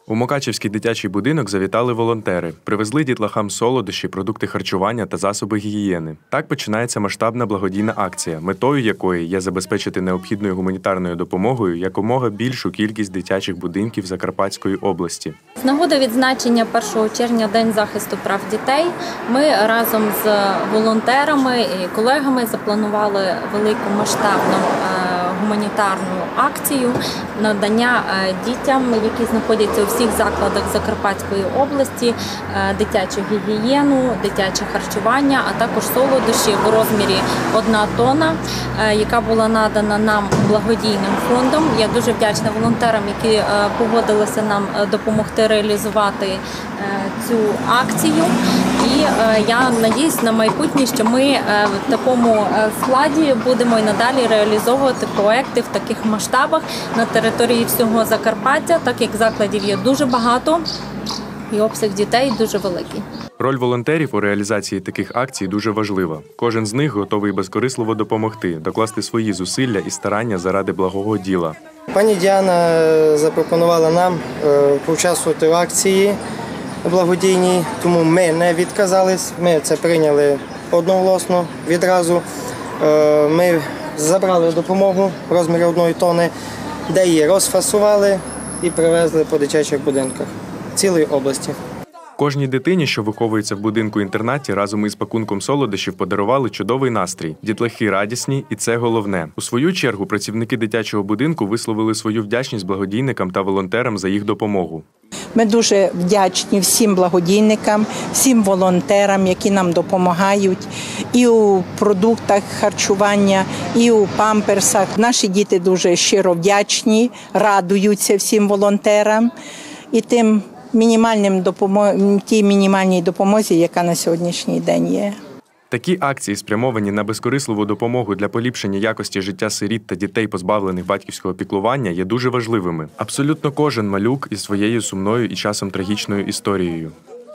У Мукачівський дитячий будинок завітали волонтери. Привезли дітлахам солодощі, продукти харчування та засоби гігієни. Так починається масштабна благодійна акція, метою якої є забезпечити необхідною гуманітарною допомогою якомога більшу кількість дитячих будинків Закарпатської області. З нагоди відзначення 1 червня День захисту прав дітей ми разом з волонтерами і колегами запланували велику масштабну гуманітарну акцію надання дітям, які знаходяться у всіх закладах Закарпатської області, дитячу гігієну, дитяче харчування, а також солодощі в розмірі 1 тонна, яка була надана нам благодійним фондом. Я дуже вдячна волонтерам, які погодилися нам допомогти реалізувати цю акцію. І я надіюсь на майбутнє, що ми в такому складі будемо і надалі реалізовувати проекти в таких масштабах на території всього Закарпаття, так як закладів є дуже багато і обсяг дітей дуже великий. Роль волонтерів у реалізації таких акцій дуже важлива. Кожен з них готовий безкорисливо допомогти, докласти свої зусилля і старання заради благого діла. Пані Діана запропонувала нам поучаствувати в акції благодійній, тому ми не відказались, ми це прийняли одноголосно відразу. Ми забрали допомогу в розмірі 1 тонни, де її розфасували і привезли по дитячих будинках цілої області. Кожній дитині, що виховується в будинку-інтернаті, разом із пакунком солодощів подарували чудовий настрій. Дітлахи радісні, і це головне. У свою чергу працівники дитячого будинку висловили свою вдячність благодійникам та волонтерам за їх допомогу. Ми дуже вдячні всім благодійникам, всім волонтерам, які нам допомагають і у продуктах харчування, і у памперсах. Наші діти дуже щиро вдячні, радуються всім волонтерам і тій мінімальній допомозі, яка на сьогоднішній день є. Такі акції, спрямовані на безкорисливу допомогу для поліпшення якості життя сиріт та дітей, позбавлених батьківського піклування, є дуже важливими. Абсолютно кожен малюк із своєю сумною і часом трагічною історією.